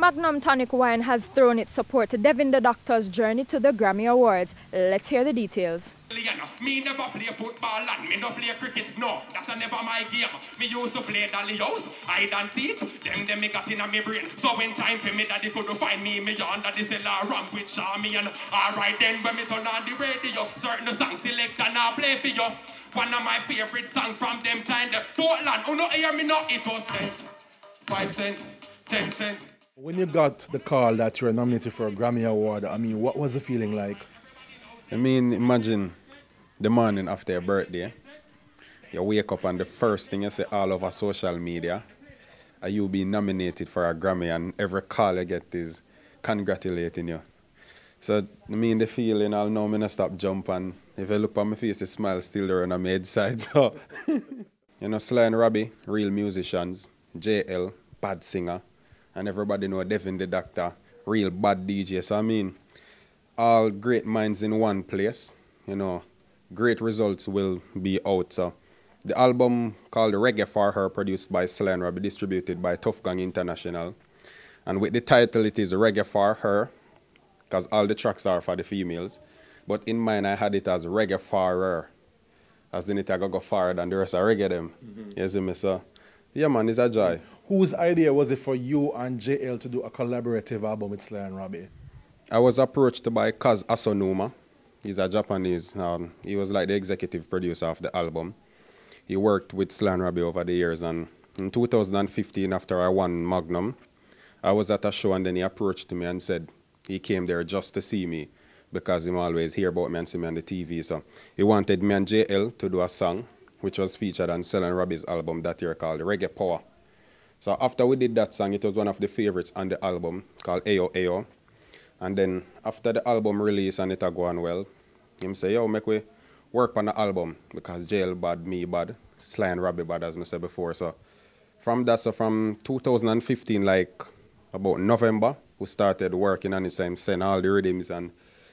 Magnum Tonic Wine has thrown its support to Devin the Doctor's journey to the Grammy Awards. Let's hear the details. Me never play football and me no play cricket, no, that's never my game. Me used to play dolly house, hide and seek, them me got in a me brain. So when time for me daddy could find me under the cellar ramp with Shami and alright then when me turn on the radio, certain songs select and I play for you. One of my favorite songs from them time, the Portland, who no hear me no, it was cent, 5 cent, 10 cent. When you got the call that you were nominated for a Grammy Award, I mean, what was the feeling like? I mean, imagine the morning after your birthday, you wake up and the first thing you see all over social media are you being nominated for a Grammy, and every call you get is congratulating you. So, I mean, the feeling, I'll know me not stop jump, and if you look at my face, the smile still there on my head side. So, you know, Sly and Robbie, real musicians, JL, bad singer, and everybody know Devin the Doctor, real bad DJ. So, I mean, all great minds in one place, you know, great results will be out. So the album called Reggae for Her, produced by Sly and Robbie, distributed by Tough Gang International. And with the title, it is Reggae for Her, because all the tracks are for the females. But in mine, I had it as Reggae for Her, as in it I go forward and the rest are reggae them. You see me, so yeah man, it's a joy. Whose idea was it for you and JL to do a collaborative album with Sly and Robbie? I was approached by Kaz Asonuma. He's a Japanese. He was like the executive producer of the album. He worked with Sly and Robbie over the years, and in 2015, after I won Magnum, I was at a show and then he approached me and said he came there just to see me because he always hear about me and see me on the TV. So he wanted me and JL to do a song which was featured on Sly and Robbie's album that year called Reggae Power. So after we did that song, it was one of the favorites on the album called Ayo Ayo. And then after the album release and it a going well, him say, yo, make we work on the album because JL bad, me bad, Sly and Robbie bad, as I said before. So from that, so from 2015, like about November, we started working on it, send all the rhythms, and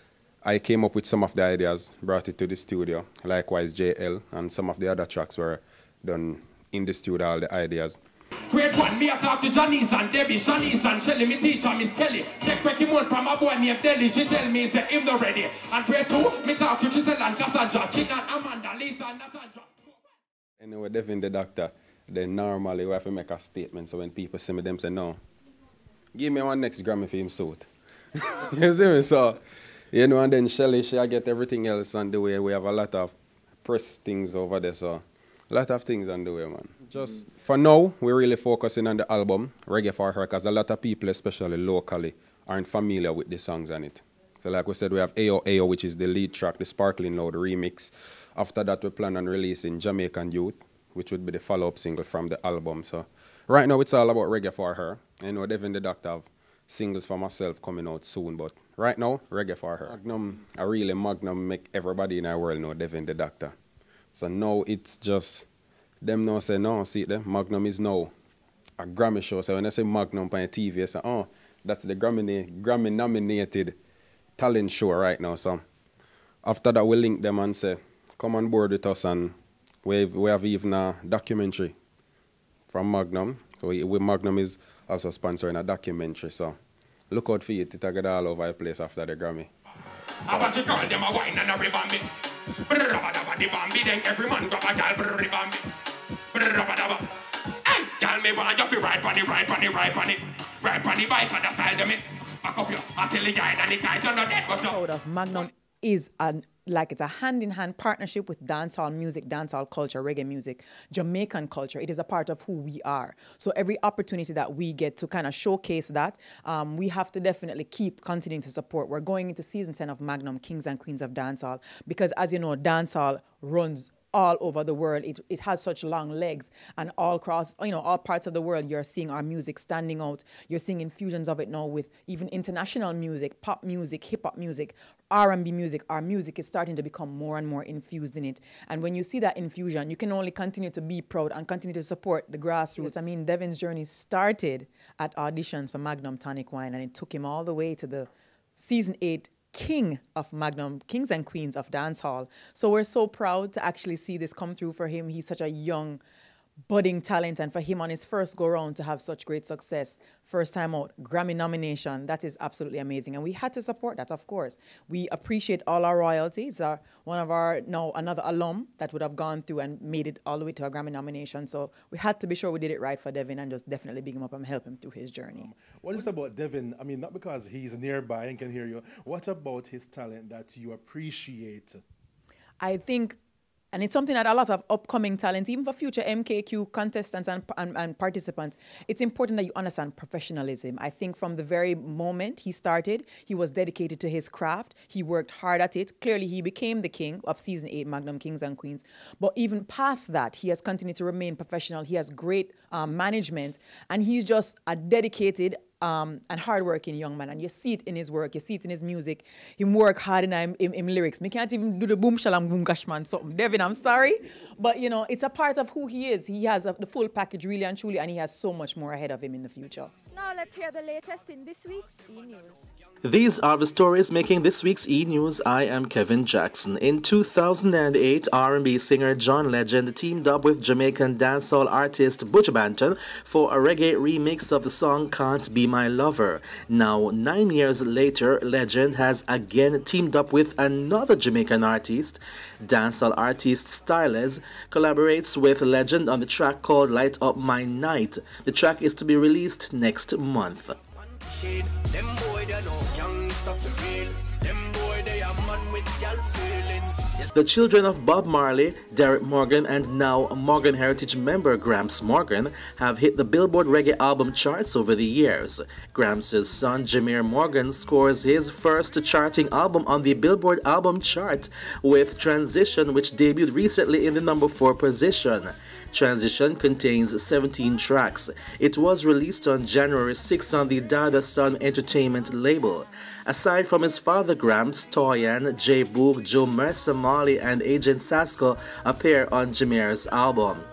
I came up with some of the ideas, brought it to the studio. Likewise, JL and some of the other tracks were done in the studio, all the ideas. Grade 1, me a talk to Janice and Debbie, Shanice and Shelly, me teacher, Miss Kelly. Take 20 months from a boy named Deli, she tell me, say, him not ready. And grade 2, me talk to Giselle and Cassandra, Chin and Amanda, Lisa and Natasha. Anyway, Devin the Doctor, then normally we have to make a statement, so when people see me, them say, no, give me one next Grammy for him suit. You see me? So, you know, and then Shelly, she get everything else on the way. We have a lot of press things over there, so a lot of things on the way, man. Just for now, we're really focusing on the album, Reggae for Her, because a lot of people, especially locally, aren't familiar with the songs on it. So like we said, we have Ayo Ayo, which is the lead track, the Sparkling Loud remix. After that, we plan on releasing Jamaican Youth, which would be the follow-up single from the album. So right now, it's all about Reggae for Her. I know Devin the Doctor have singles for myself coming out soon, but right now, Reggae for Her. Magnum make everybody in our world know Devin the Doctor. So now it's just, them now say, no, see them, Magnum is now a Grammy show. So when I say Magnum on TV, I say, oh, that's the Grammy nominated talent show right now. So after that, we link them and say, come on board with us, and we have even a documentary from Magnum. So Magnum is also sponsoring a documentary. So look out for it. It'll get all over the place after the Grammy. I want to call them a wine and a ribambi. Then every man grab a gal ribambi. Hey, gal me want you to ride on the bike and the style them it. Back up you, I tell you, and the guy don't know that, but Proud of Magnum is it's a hand-in-hand partnership with dancehall music, dancehall culture, reggae music, Jamaican culture. It is a part of who we are. So every opportunity that we get to kind of showcase that, we have to definitely keep continuing to support. We're going into season 10 of Magnum, Kings and Queens of Dancehall, because as you know, dancehall runs all over the world. It has such long legs, and all across, all parts of the world, you're seeing our music standing out. You're seeing infusions of it now with even international music, pop music, hip-hop music, R&B music. Our music is starting to become more and more infused in it. And when you see that infusion, you can only continue to be proud and continue to support the grassroots. I mean, Devin's journey started at auditions for Magnum Tonic Wine, and it took him all the way to the season 8 king of Magnum, Kings and Queens of Dancehall. So we're so proud to actually see this come through for him. He's such a young budding talent, and for him on his first go round to have such great success, first time out, Grammy nomination, that is absolutely amazing. And we had to support that, of course. We appreciate all our royalties. One of our, now another alum that would have gone through and made it all the way to a Grammy nomination. So we had to be sure we did it right for Devin and just definitely big him up and help him through his journey. What is it about Devin? I mean, not because he's nearby and can hear you. What about his talent that you appreciate? I think, and it's something that a lot of upcoming talent, even for future MKQ contestants and participants, it's important that you understand professionalism. I think from the very moment he started, he was dedicated to his craft. He worked hard at it. Clearly, he became the king of Season 8, Magnum Kings and Queens. But even past that, he has continued to remain professional. He has great management, and he's just a dedicated and hardworking young man, and you see it in his work, you see it in his music. He work hard in him lyrics. Me can't even do the boom shalam boom gashman something. Devin, I'm sorry, but you know, it's a part of who he is. He has the full package, really and truly, and he has so much more ahead of him in the future. Now let's hear the latest in this week's E-News. These are the stories making this week's E-News. I am Kevin Jackson. In 2008, R&B singer John Legend teamed up with Jamaican dancehall artist Buju Banton for a reggae remix of the song Can't Be My Lover. Now, 9 years later, Legend has again teamed up with another Jamaican artist. Dancehall artist Stylez collaborates with Legend on the track called Light Up My Night. The track is to be released next month. The children of Bob Marley, Derek Morgan, and now Morgan Heritage member Gramps Morgan have hit the Billboard Reggae album charts over the years. Gramps' son Jameer Morgan scores his first charting album on the Billboard album chart with Transition, which debuted recently in the number 4 position. Transition contains 17 tracks. It was released on January 6 on the Dada Sun Entertainment label. Aside from his father Gramps, Toyan, J Boog, Joe Mercer, Marley, and Agent Sasco appear on Jameer's album.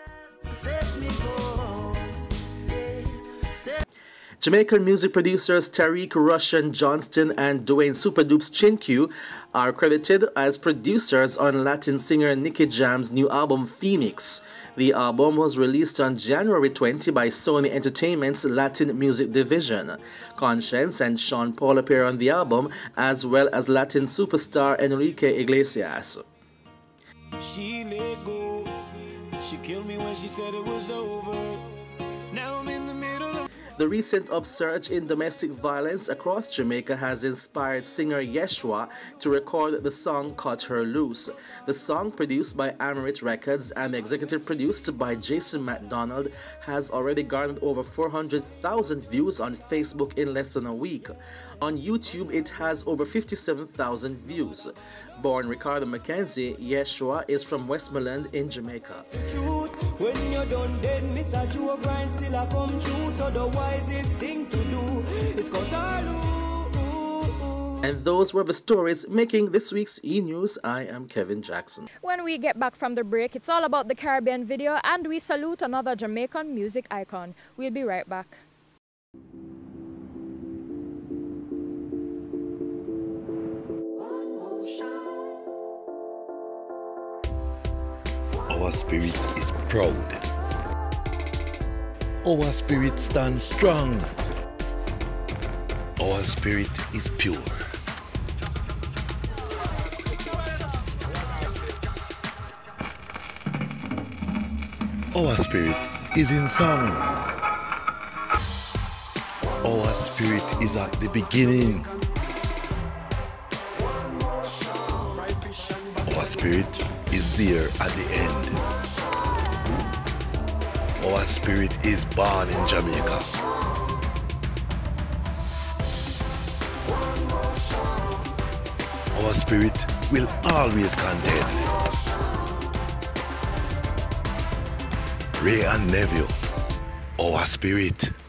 Jamaican music producers Tariq Russian Johnston and Dwayne Superdupes Chinkyu are credited as producers on Latin singer Nicky Jam's new album Phoenix. The album was released on January 20 by Sony Entertainment's Latin music division. Conscience and Sean Paul appear on the album, as well as Latin superstar Enrique Iglesias. She let go. She killed me when she said it was over. Now I'm in the middle of... The recent upsurge in domestic violence across Jamaica has inspired singer Yeshua to record the song Cut Her Loose. The song, produced by Amarit Records and executive produced by Jason McDonald, has already garnered over 400,000 views on Facebook in less than a week. On YouTube, it has over 57,000 views. Born Ricardo McKenzie, Yeshua is from Westmoreland in Jamaica. When you're done, then Miss Joe grind still I come true. So the wisest thing to do is cut her loose. And those were the stories making this week's E-News. I am Kevin Jackson. When we get back from the break, it's all about the Caribbean video, and we salute another Jamaican music icon. We'll be right back. Our spirit is proud. Our spirit stands strong. Our spirit is pure. Our spirit is in song. Our spirit is at the beginning. Our spirit is there at the end. Our spirit is born in Jamaica. Our spirit will always contend. Ray and Neville, our spirit.